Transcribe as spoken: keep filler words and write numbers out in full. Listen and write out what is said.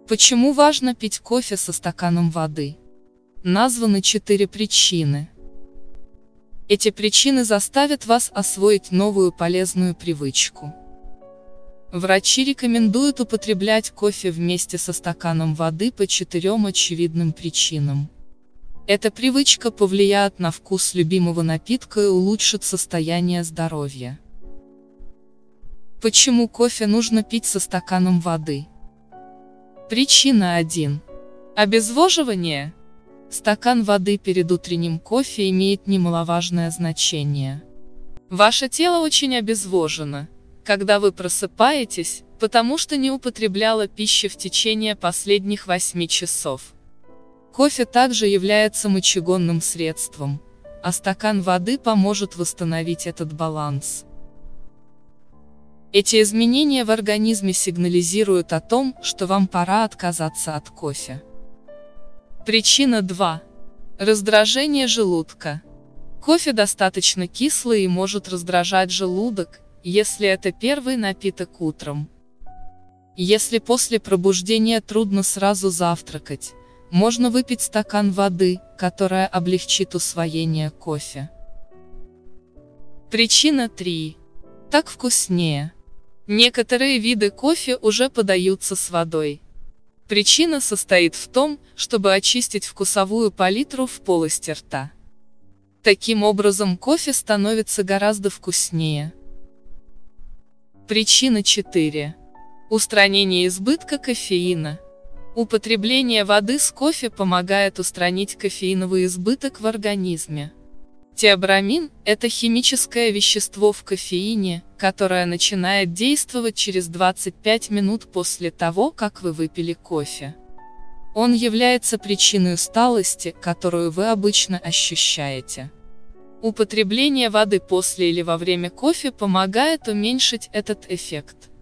Почему важно пить кофе со стаканом воды? Названы четыре причины. Эти причины заставят вас освоить новую полезную привычку. Врачи рекомендуют употреблять кофе вместе со стаканом воды по четырем очевидным причинам. Эта привычка повлияет на вкус любимого напитка и улучшит состояние здоровья. Почему кофе нужно пить со стаканом воды? Причина один. Обезвоживание. Стакан воды перед утренним кофе имеет немаловажное значение. Ваше тело очень обезвожено, когда вы просыпаетесь, потому что не употребляла пищи в течение последних восьми часов. Кофе также является мочегонным средством, а стакан воды поможет восстановить этот баланс. Эти изменения в организме сигнализируют о том, что вам пора отказаться от кофе. Причина два. Раздражение желудка. Кофе достаточно кислый и может раздражать желудок, если это первый напиток утром. Если после пробуждения трудно сразу завтракать, можно выпить стакан воды, которая облегчит усвоение кофе. Причина три. Так вкуснее. Некоторые виды кофе уже подаются с водой. Причина состоит в том, чтобы очистить вкусовую палитру в полости рта. Таким образом кофе становится гораздо вкуснее. Причина четыре. Устранение избытка кофеина. Употребление воды с кофе помогает устранить кофеиновый избыток в организме. Теобрамин – это химическое вещество в кофеине, которое начинает действовать через двадцать пять минут после того, как вы выпили кофе. Он является причиной усталости, которую вы обычно ощущаете. Употребление воды после или во время кофе помогает уменьшить этот эффект.